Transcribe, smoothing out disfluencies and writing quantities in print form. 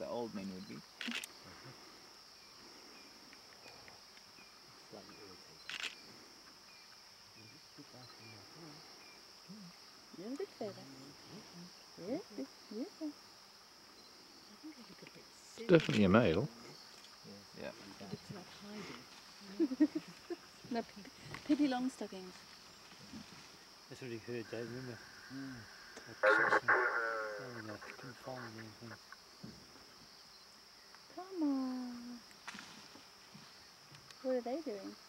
the old men would be. Slightly irritating. A little bit further. Yeah, yeah. It's definitely a male. Yeah. It's not hiding. No, Pippi Longstockings. That's what he heard, Dave, remember? That chestnut. Oh, no, couldn't find anything. Come on. What are they doing?